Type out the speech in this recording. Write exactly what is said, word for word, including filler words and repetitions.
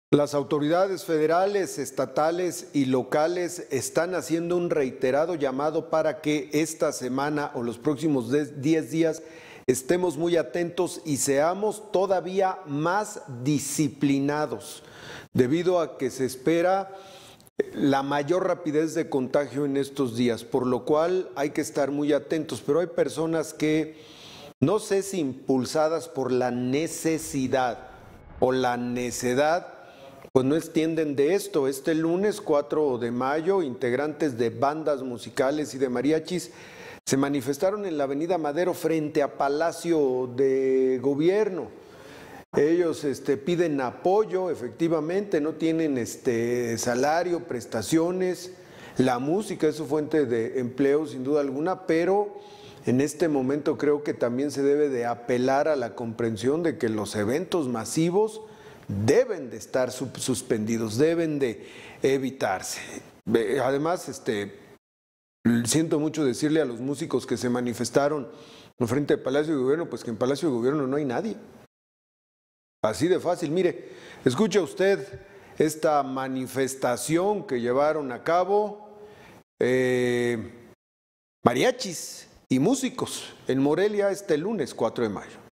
Las autoridades federales, estatales y locales están haciendo un reiterado llamado para que esta semana o los próximos diez días estemos muy atentos y seamos todavía más disciplinados, debido a que se espera la mayor rapidez de contagio en estos días, por lo cual hay que estar muy atentos. Pero hay personas que, no sé si impulsadas por la necesidad o la necedad, pues no extienden de esto. Este lunes cuatro de mayo, integrantes de bandas musicales y de mariachis se manifestaron en la avenida Madero frente a Palacio de Gobierno. Ellos este, piden apoyo, efectivamente, no tienen este, salario, prestaciones. La música es su fuente de empleo sin duda alguna, pero en este momento creo que también se debe de apelar a la comprensión de que los eventos masivos deben de estar suspendidos, deben de evitarse. Además, este, siento mucho decirle a los músicos que se manifestaron en frente del Palacio de Gobierno, pues que en Palacio de Gobierno no hay nadie. Así de fácil. Mire, escucha usted esta manifestación que llevaron a cabo eh, mariachis y músicos en Morelia este lunes cuatro de mayo.